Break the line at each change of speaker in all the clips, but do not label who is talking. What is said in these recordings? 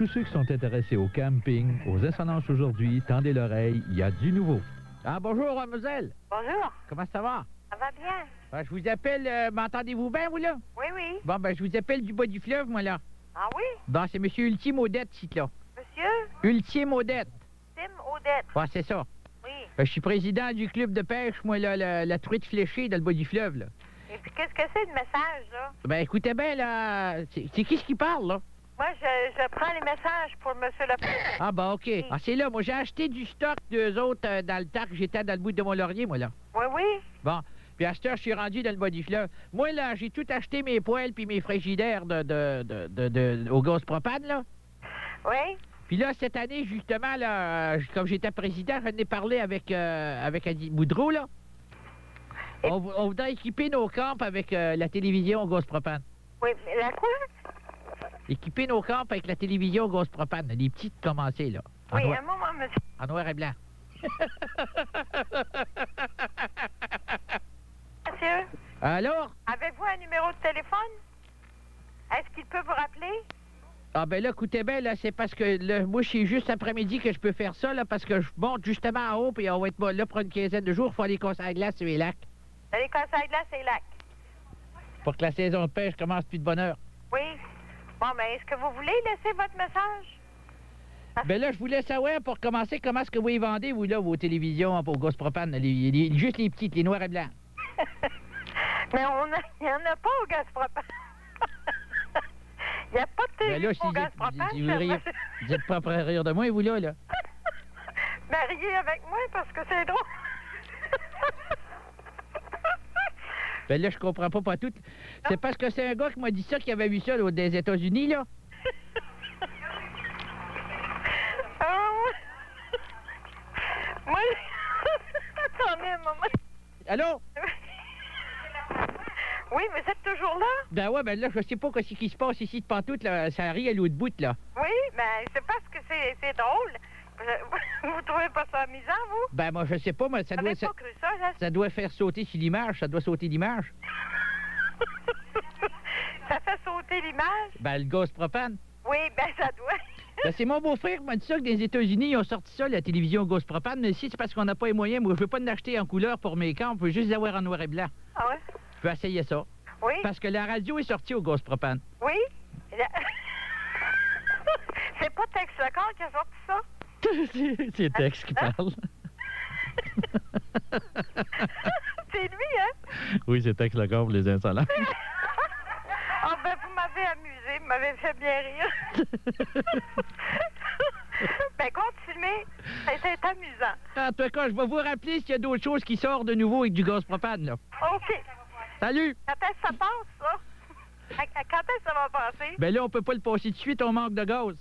Tous ceux qui sont intéressés au camping, aux insolences aujourd'hui, tendez l'oreille, il y a du nouveau. Ah, bonjour, mademoiselle.
Bonjour.
Comment ça va?
Ça va bien?
Je vous appelle, m'entendez-vous bien, vous, là?
Oui, oui.
Bon, ben, je vous appelle du bas du fleuve, moi, là.
Ah oui?
Bon, c'est monsieur Ultime Odette, ici, là.
Monsieur?
Ultime Odette.
Tim Odette.
Ouais, c'est ça.
Oui.
Je suis président du club de pêche, moi, là, la truite fléchée dans le bas du fleuve, là.
Et puis, qu'est-ce que c'est le message, là?
Ben, écoutez bien, là, c'est qui ce qui parle, là?
Moi, je prends les messages pour monsieur le président.
Ah, ben, OK.
Oui.
Ah, c'est là, moi, j'ai acheté du stock d'eux autres dans le temps que j'étais dans le bout de mon laurier, moi, là.
Oui, oui.
Bon, puis à cette heure, je suis rendu dans le bas du fleuve. Moi, là, j'ai tout acheté mes poêles puis mes frigidaires au gaz propane, là.
Oui.
Puis là, cette année, justement, là, comme j'étais président, j'en ai parlé avec Adi Boudreau, là. On voudrait équiper nos camps avec la télévision au gaz propane.
Oui, mais la quoi?
Équiper nos camps avec la télévision au gaz propane, les petites commencées, là.
Oui, un moment, monsieur.
En noir et blanc.
Monsieur,
Alors?
avez-vous un numéro de téléphone? Est-ce qu'il peut vous rappeler?
Ah ben là, écoutez bien, là, c'est parce que là, moi, c'est juste après-midi que je peux faire ça, là, parce que je monte justement en haut, puis on va être là pour une quinzaine de jours, il faut aller casser la glace sur les lacs,
Dans les conseils de là, c'est lac.
pour que la saison de pêche commence plus de bonne heure.
Oui. Bon, mais est-ce que vous voulez laisser votre message?
Ben là, je voulais savoir, pour commencer, comment est-ce que vous y vendez, vous, là, vos télévisions au gaz propane, juste les petites, les noirs et blancs.
Mais il n'y en a pas au gaz propane. Il n'y a pas de
Ben là,
télévision au gaz propane.
vous êtes pas prêt à rire de moi, vous, là, là.
Mariez avec moi parce que c'est drôle.
Ben là, je comprends pas tout. C'est parce que c'est un gars qui m'a dit ça, qui avait vu ça, là, des États-Unis, là.
Moi, attendez un moment.
Allô?
Oui, mais c'est toujours là?
Ben ouais, ben là, je sais pas ce qui se passe ici de pantoute, là. Ça rit à l'autre bout, là.
Oui, mais c'est parce que c'est drôle. Vous trouvez pas ça amusant, vous?
Ben moi, je sais pas, mais ça
Vous
doit...
n'avez pas cru ça, là?
Ça doit faire sauter sur l'image, ça doit sauter l'image.
Ça fait sauter l'image?
Ben, le gaz propane.
Oui, ben ça doit.
Ben, c'est mon beau-frère qui m'a dit ça, que des États-Unis, ils ont sorti ça, la télévision au gaz propane, mais ici, c'est parce qu'on n'a pas les moyens. Moi, je veux pas en acheter en couleur pour mes camps, je veux juste les avoir en noir et blanc.
Ah ouais?
Je peux essayer ça.
Oui?
Parce que la radio est sortie au gaz propane.
Oui? C'est pas Tex Lecor qui a sorti ça?
C'est Tex qui parle.
C'est lui, hein?
Oui, c'est Tex Lecor pour les insolents.
Ah ben, vous m'avez amusé, vous m'avez fait bien rire. Ben, continuez. C'est amusant.
En tout cas, je vais vous rappeler s'il y a d'autres choses qui sortent de nouveau avec du gaz propane, là.
OK.
Salut!
Quand est-ce que ça passe, ça? Quand est-ce que ça va passer?
Ben là, on peut pas le passer tout de suite, on manque de gaz.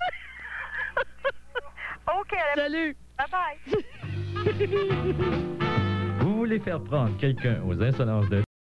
OK.
Salut!
Bye-bye.
Vous voulez faire prendre quelqu'un aux insolences de